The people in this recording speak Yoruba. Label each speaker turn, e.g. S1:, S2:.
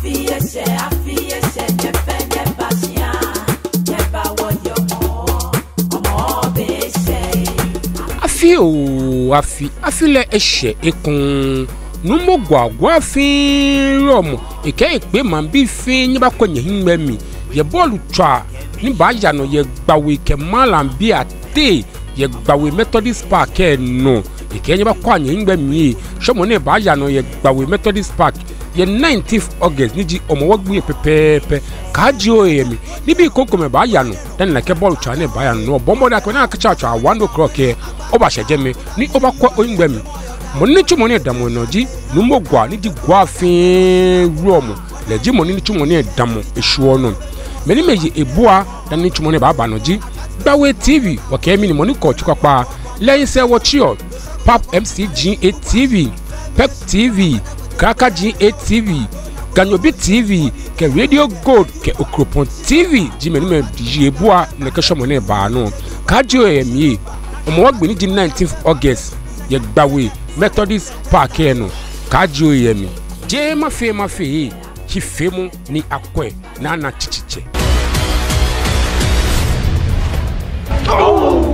S1: afi le eshe ekun numo gwagwa fi romo eke pe man bi fi nyi ba konye hinme mi ye bolu twa ni ba ya no ye Gbawe ke malam bi ate ye Gbawe Methodist Park no eke nyi ba kwanye hinme mi shomo ne ba ya no ye Gbawe Methodist Park ye 19th August ni ji Homowo Gbawe pepepe kaji oyemi ni bi koko me ba ya no den na ke bolu twa ne ba ya no bombo da ko na ka cha 1 o'clock e oba shejeme ni oba kwa oyingbe mi moni chumoni edamo noji numogwa ni di gwa fin ruomo leji moni ni chumoni edamo esuo no meni meji ebua dan ni chumoni baba noji Gbawe TV wakemi ni moni ko chukapa leyin se watchio Pap MCG TV Pep TV Kaka G8 TV Ganyobi TV ke Radio Gold ke Okropon TV jimeni me di ebua ne ke chumoni ba no kajo emi Homowo Gbawe ni di 19th August ye Gbawe Methodist Park no kajo yemi je mafe chifemu ni akwe na chichiche.